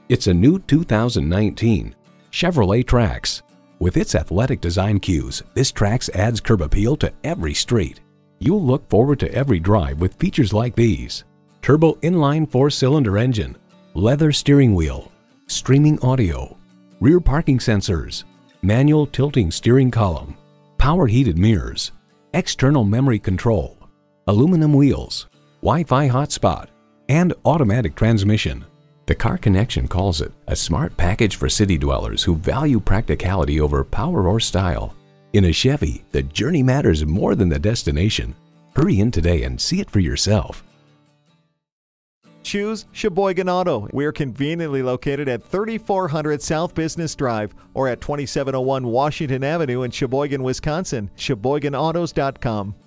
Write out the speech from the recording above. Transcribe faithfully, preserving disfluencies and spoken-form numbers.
It's a new two thousand nineteen Chevrolet Trax. With its athletic design cues, this Trax adds curb appeal to every street. You'll look forward to every drive with features like these: turbo inline four-cylinder engine, leather steering wheel, streaming audio, rear parking sensors, manual tilting steering column, power heated mirrors, external memory control, aluminum wheels, Wi-Fi hotspot, and automatic transmission. The Car Connection calls it a smart package for city dwellers who value practicality over power or style. In a Chevy, the journey matters more than the destination. Hurry in today and see it for yourself. Choose Sheboygan Auto. We're conveniently located at thirty-four hundred South Business Drive or at twenty-seven oh one Washington Avenue in Sheboygan, Wisconsin. Sheboygan Autos dot com.